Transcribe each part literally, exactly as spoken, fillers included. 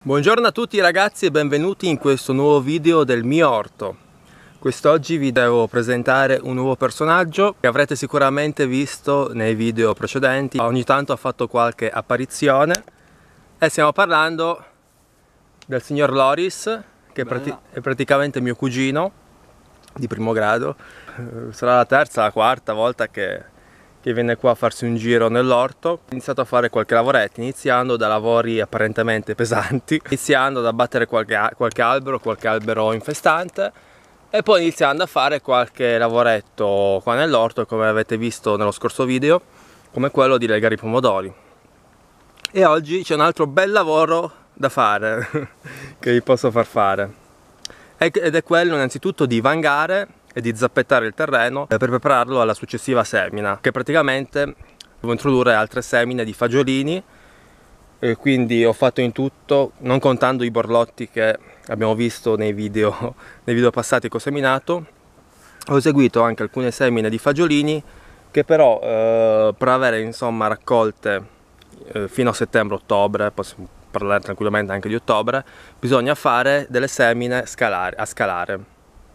Buongiorno a tutti ragazzi e benvenuti in questo nuovo video del mio orto. Quest'oggi vi devo presentare un nuovo personaggio che avrete sicuramente visto nei video precedenti. Ogni tanto ha fatto qualche apparizione e stiamo parlando del signor Loris, che è, prati è praticamente mio cugino di primo grado. Sarà la terza, la quarta volta che che viene qua a farsi un giro nell'orto. Ho iniziato a fare qualche lavoretto, iniziando da lavori apparentemente pesanti, iniziando ad abbattere qualche, qualche albero, qualche albero infestante, e poi iniziando a fare qualche lavoretto qua nell'orto, come avete visto nello scorso video, come quello di legare i pomodori. E oggi c'è un altro bel lavoro da fare, che vi posso far fare, ed è quello innanzitutto di vangare e di zappettare il terreno per prepararlo alla successiva semina, che praticamente devo introdurre altre semine di fagiolini. E quindi ho fatto in tutto, non contando i borlotti che abbiamo visto nei video, nei video passati che ho seminato, ho eseguito anche alcune semine di fagiolini che però eh, per avere insomma raccolte eh, fino a settembre-ottobre, possiamo parlare tranquillamente anche di ottobre, bisogna fare delle semine scalare, a scalare.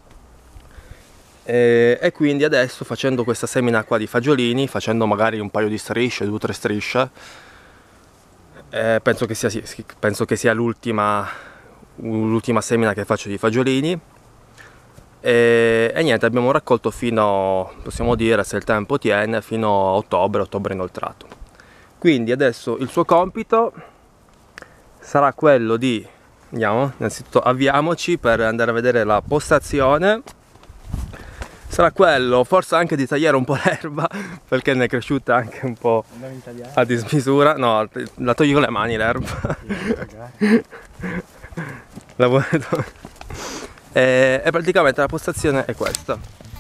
E, e quindi adesso, facendo questa semina qua di fagiolini, facendo magari un paio di strisce, due o tre strisce, eh, penso che sia, penso che sia l'ultima l'ultima semina che faccio di fagiolini. E, e niente, abbiamo raccolto fino, possiamo dire, se il tempo tiene, fino a ottobre, ottobre inoltrato. Quindi adesso il suo compito sarà quello di, andiamo, innanzitutto avviamoci per andare a vedere la postazione. Sarà quello forse anche di tagliare un po' l'erba, perché ne è cresciuta anche un po' a dismisura. No, la togli con le mani l'erba. e, e praticamente la postazione è questa.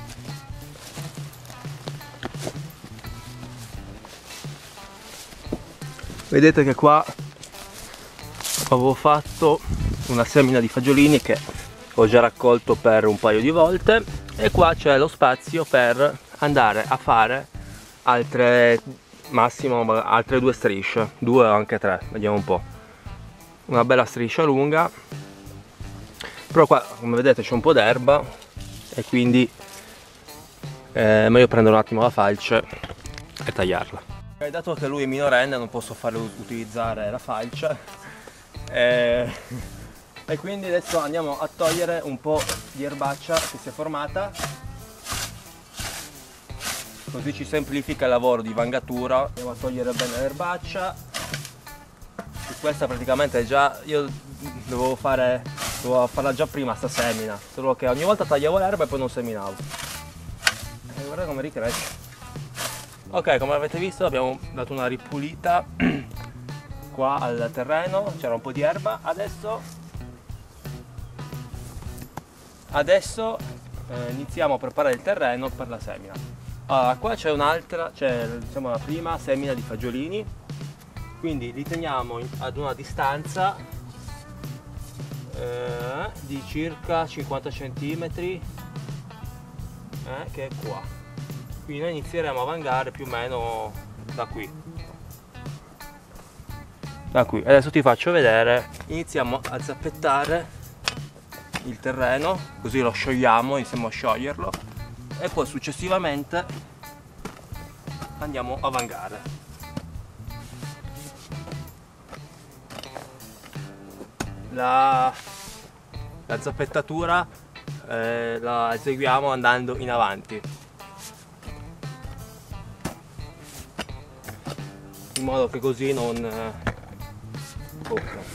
Vedete che qua avevo fatto una semina di fagiolini che ho già raccolto per un paio di volte, e qua c'è lo spazio per andare a fare altre, massimo altre due strisce, due o anche tre, vediamo un po'. Una bella striscia lunga, però qua come vedete c'è un po' d'erba e quindi è meglio prendere un attimo la falce e tagliarla. E dato che lui è minorenne non posso farlo utilizzare la falce, e... e quindi adesso andiamo a togliere un po' di erbaccia che si è formata, così ci semplifica il lavoro di vangatura. Andiamo a togliere bene l'erbaccia. Questa praticamente è già, io dovevo fare dovevo farla già prima sta semina, solo che ogni volta tagliavo l'erba e poi non seminavo, e guarda come ricresce. Ok, come avete visto abbiamo dato una ripulita qua al terreno, c'era un po' di erba. Adesso Adesso eh, iniziamo a preparare il terreno per la semina. Allora, qua c'è un'altra, c'è diciamo la prima semina di fagiolini, quindi li teniamo in, ad una distanza eh, di circa cinquanta centimetri, eh, che è qua. Quindi noi inizieremo a vangare più o meno da qui. Da qui. Adesso ti faccio vedere, iniziamo a zappettare il terreno, così lo sciogliamo, iniziamo a scioglierlo e poi successivamente andiamo a vangare. La, la zappettatura eh, la eseguiamo andando in avanti, in modo che così non eh, oh.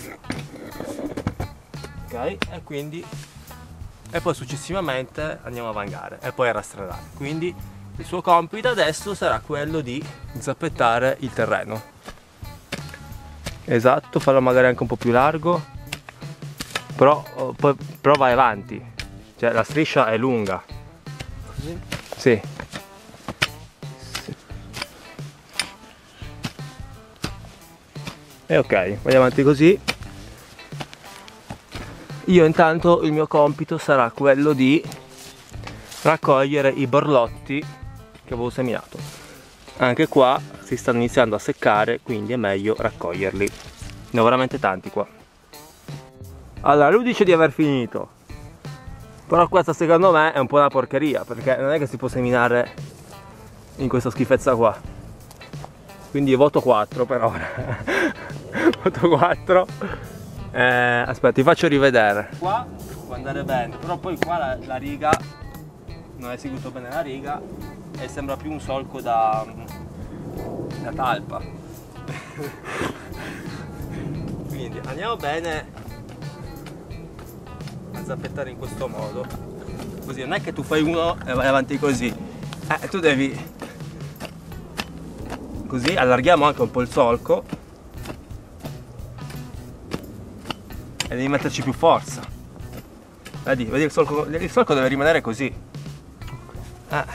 Ok, e quindi e poi successivamente andiamo a vangare e poi a rastrellare. Quindi il suo compito adesso sarà quello di zappettare il terreno. Esatto, farlo magari anche un po' più largo, però, poi, però vai avanti, cioè la striscia è lunga. Così? Sì. Sì. E ok, vai avanti così. Io intanto il mio compito sarà quello di raccogliere i borlotti che avevo seminato. Anche qua si stanno iniziando a seccare, quindi è meglio raccoglierli. Ne ho veramente tanti qua. Allora, lui dice di aver finito, però questa secondo me è un po' una porcheria, perché non è che si può seminare in questa schifezza qua. Quindi voto quattro per ora. Voto quattro. Eh, aspetta, ti faccio rivedere. Qua può andare bene, però poi qua la, la riga non è seguito bene la riga e sembra più un solco da, da talpa. Quindi andiamo bene a zappettare in questo modo, così non è che tu fai uno e vai avanti così, eh, tu devi, così allarghiamo anche un po' il solco e devi metterci più forza. Vedi, vedi il solco, il solco deve rimanere così, eh,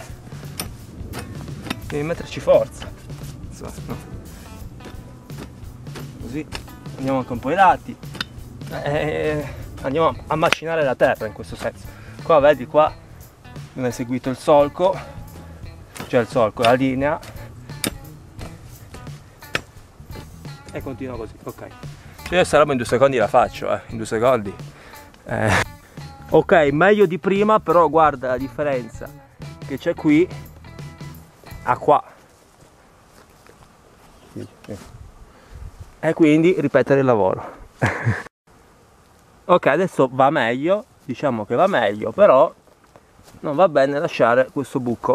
devi metterci forza, no. Così andiamo anche un po' ai lati, eh, andiamo a macinare la terra in questo senso. Qua vedi, qua non è seguito il solco, cioè il solco, la linea, e continua così, ok. Cioè io sta roba in due secondi la faccio, eh, in due secondi. Eh. Ok, meglio di prima, però guarda la differenza che c'è qui a qua. E quindi ripetere il lavoro. Ok, adesso va meglio, diciamo che va meglio, però non va bene lasciare questo buco.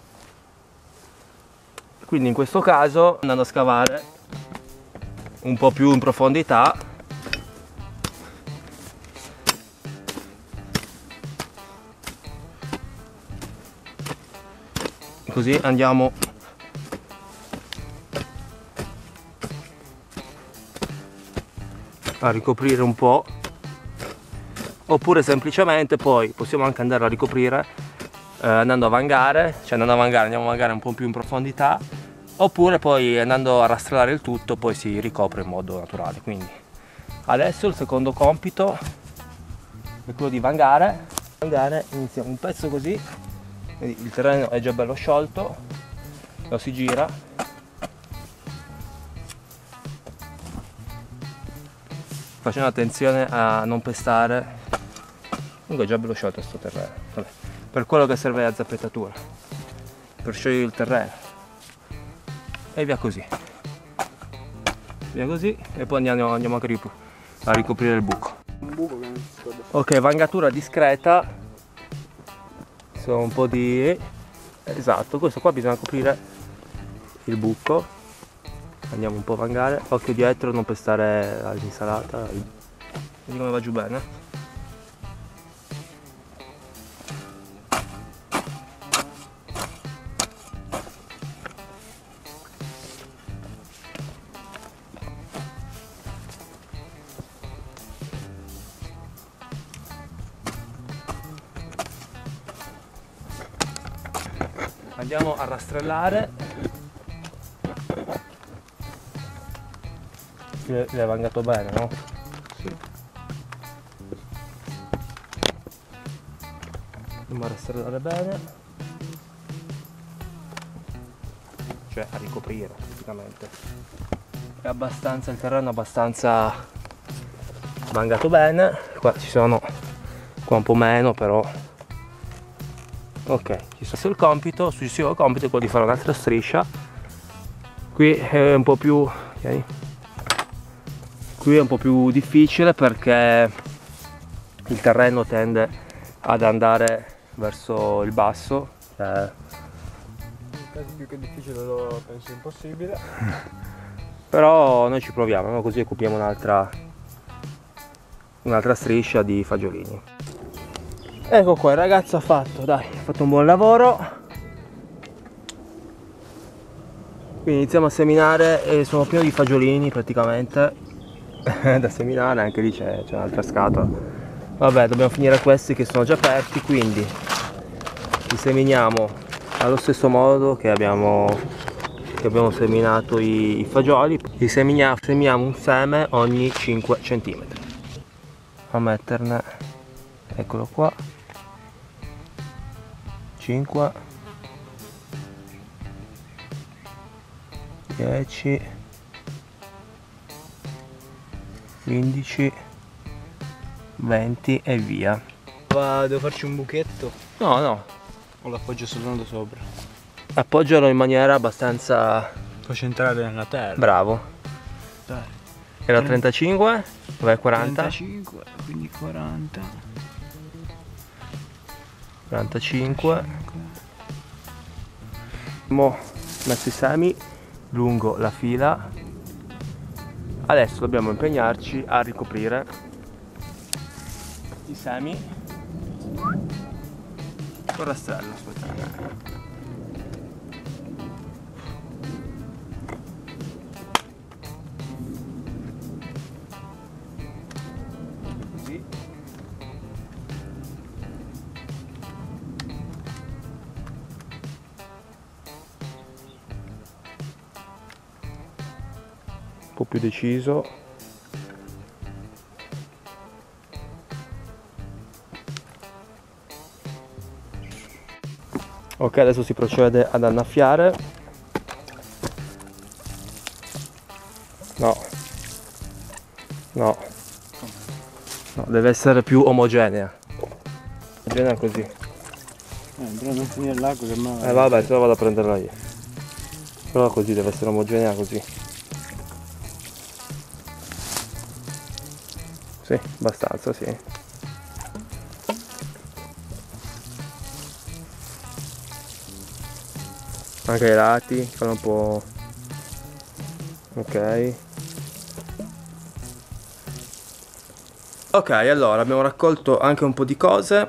Quindi in questo caso, andando a scavare un po' più in profondità, così andiamo a ricoprire un po', oppure semplicemente poi possiamo anche andare a ricoprire eh, andando a vangare, cioè andando a vangare andiamo a vangare un po' più in profondità, oppure poi andando a rastrellare il tutto poi si ricopre in modo naturale. Quindi adesso il secondo compito è quello di vangare. Vangare, iniziamo un pezzo così, vedi, il terreno è già bello sciolto, lo si gira, facendo attenzione a non pestare. Comunque è già bello sciolto questo terreno. Vabbè, per quello che serve la zappettatura, per sciogliere il terreno, e via così, via così, e poi andiamo, andiamo anche a ricoprire il buco. Ok, vangatura discreta, sono un po' di, esatto, questo qua bisogna coprire il buco. Andiamo un po' a vangare, occhio dietro, non pestare l'insalata. Vedi come va giù bene? Andiamo a rastrellare. L'hai vangato bene, no? Sì. Andiamo a rastrellare bene, cioè a ricoprire praticamente. È abbastanza, il terreno è abbastanza vangato bene. Qua ci sono, qua un po' meno, però ok. Ci sta il compito, il successivo compito è quello di fare un'altra striscia. Qui è un po' più, okay. Qui è un po' più difficile perché il terreno tende ad andare verso il basso, eh. Quasi più che difficile, lo penso impossibile. Però noi ci proviamo, no? Così occupiamo un'altra un'altra striscia di fagiolini. Ecco qua, il ragazzo ha fatto, dai, ha fatto un buon lavoro. Quindi iniziamo a seminare e sono pieno di fagiolini praticamente da seminare, anche lì c'è un'altra scatola. Vabbè, dobbiamo finire questi che sono già aperti, quindi li seminiamo allo stesso modo che abbiamo, che abbiamo seminato i, i fagioli. Li seminiamo, seminiamo un seme ogni cinque centimetri. A metterne, eccolo qua, cinque, dieci, quindici, venti e via. Va, devo farci un buchetto No, no, o l'appoggio soltanto sopra? appoggialo in maniera abbastanza... Faccio entrare nella terra. Bravo. Dai. Era trentacinque, vai a quaranta. trentacinque, quindi quaranta. quarantacinque. Abbiamo messo i semi lungo la fila. Adesso dobbiamo impegnarci a ricoprire i semi con rastrello. Aspetta. Così. Un po' più deciso. Ok, adesso si procede ad annaffiare. No. No. No, deve essere più omogenea. Omogenea così. Eh, però non finire l'acqua che ma... Eh vabbè, se no vado a prenderla io. Però così deve essere omogenea così. Sì, abbastanza, sì. Anche ai lati, fanno un po'... Ok. Ok, allora abbiamo raccolto anche un po' di cose.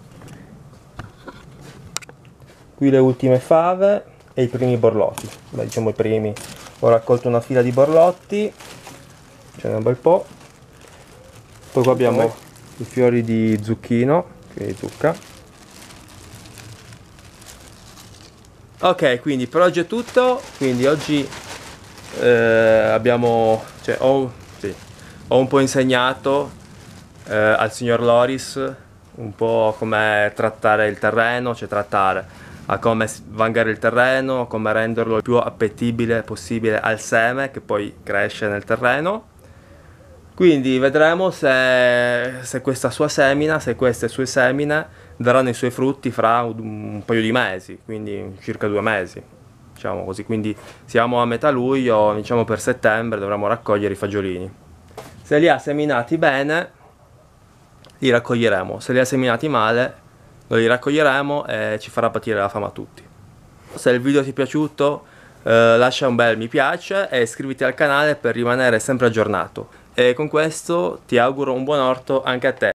Qui le ultime fave e i primi borlotti. Beh, diciamo i primi. Ho raccolto una fila di borlotti. Ce n'è un bel po'. Poi qua abbiamo i fiori di zucchino, quindi zucca. Ok, quindi per oggi è tutto. Quindi oggi eh, abbiamo, cioè, ho, sì, ho un po' insegnato eh, al signor Loris un po' come trattare il terreno, cioè trattare a come vangare il terreno, come renderlo il più appetibile possibile al seme che poi cresce nel terreno. Quindi vedremo se, se questa sua semina, se queste sue semine daranno i suoi frutti fra un, un paio di mesi, quindi circa due mesi, diciamo così. Quindi siamo a metà luglio, diciamo per settembre dovremo raccogliere i fagiolini. Se li ha seminati bene, li raccoglieremo. Se li ha seminati male, non li raccoglieremo e ci farà patire la fame a tutti. Se il video ti è piaciuto, eh, lascia un bel mi piace e iscriviti al canale per rimanere sempre aggiornato. E con questo ti auguro un buon orto anche a te.